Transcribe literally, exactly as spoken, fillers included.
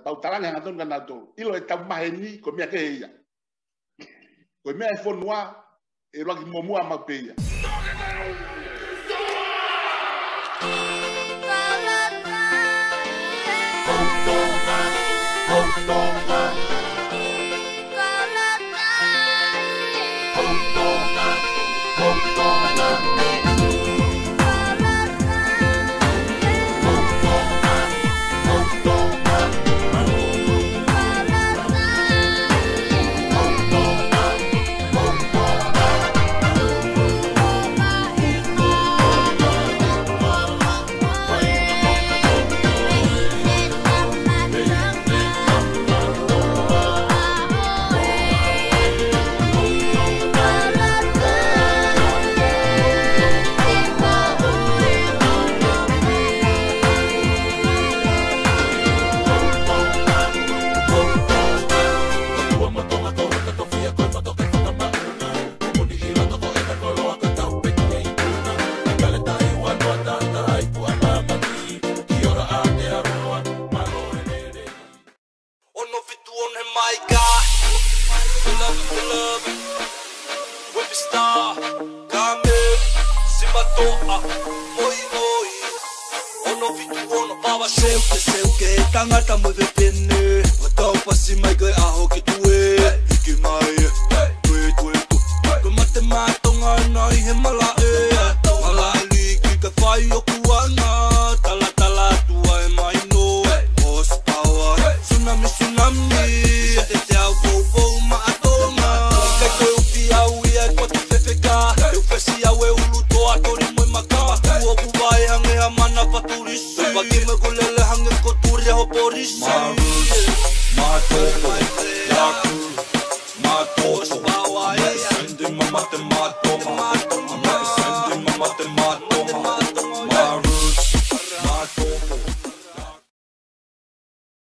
tau taranga ngaton kana to ilo e tau maheni ko mea ke ia ko mea e fonua e roki momua mapeia Tangata mo vepene, watau pasi mai kai aho ki tue, ki mai, tue tue tu. Ko mate matonga nai he mala e, mala li ki ka fai o kuana, tala tala tua e mai no, horsepower, tsunami tsunami, te te au pou pou ma atoma, kai koe uki au ia e kote fefeka, eu fesi au e ulu toa tori moi makama, kuo kuwai hange ha mana paturisi, waki me kolele hange koturi ho porisi. Mato, yaku, mato, mato, mato, mato, mato,